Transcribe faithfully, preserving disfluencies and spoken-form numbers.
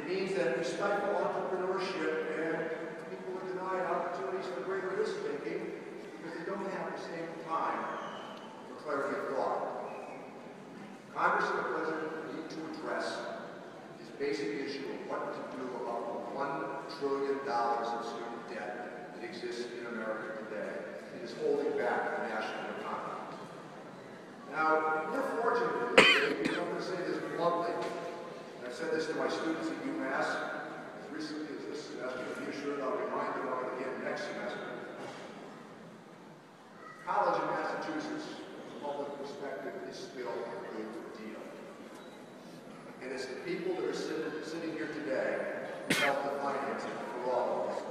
It means that we stifle entrepreneurship and people are denied opportunities for greater risk taking because they don't have the same time for clarity of thought. Congress and the President need to address this basic issue of what to do about the one trillion dollars of student debt that exists in America today. It is holding back the national economy. Now, we're fortunate today, I'm going to say this bluntly. I've said this to my students at UMass as recently as this semester, and be assured I'll remind them of it again next semester. College in Massachusetts, from a public perspective, is still a good deal. And it's the people that are sitting, sitting here today who help to finance it for all of us.